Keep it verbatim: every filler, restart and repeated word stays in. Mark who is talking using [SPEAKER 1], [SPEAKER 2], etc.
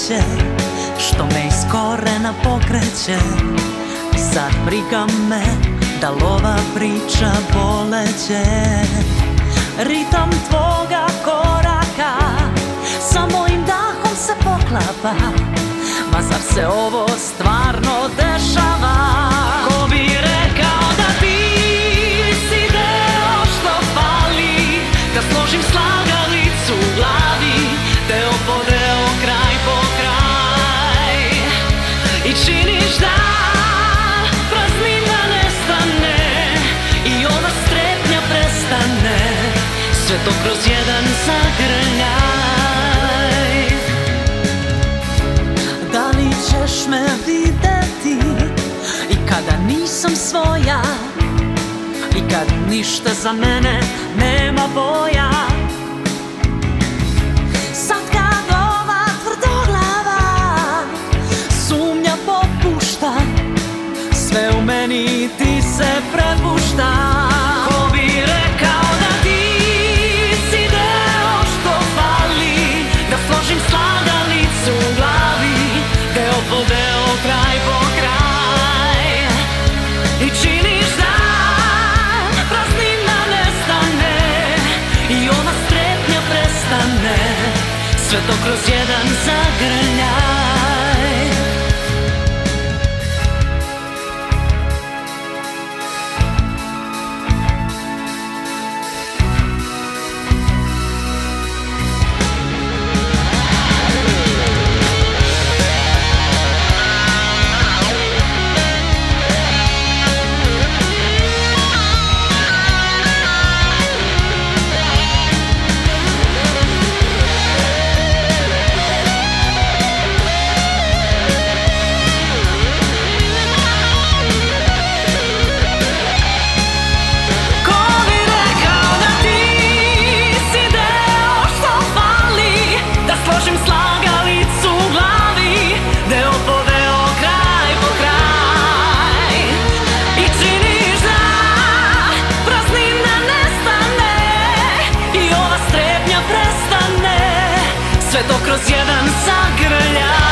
[SPEAKER 1] drveće što me iz korena pokreće. Sad briga me da lova priča boleće. Ritam tvoga koraka sa mojim dahom se poklapa. Ma zar se ovo stvarno dešava? Ko bi rekao da ti si deo što fali, da složim slagalicu u glavi, deo po deo, kraj po kraj. I činiš da praznina nestane i ona strepnja prestane, sve to kroz jedan zagrljaj. Da li ćeš me videti i kada nisam svoja, i kad ništa za mene nema boja? Sad kad ova tvrdoglava sumnja popušta, sve u meni ti se prepušta. Ko bi rekao da ti si deo što fali, da složim slagalicu u glavi, deo po deo, kraj po kraj. I činiš da praznina nestane i ona strepnja prestane, sve to kroz jedan zagrljaj. Sve to kroz jedan zagrljaj.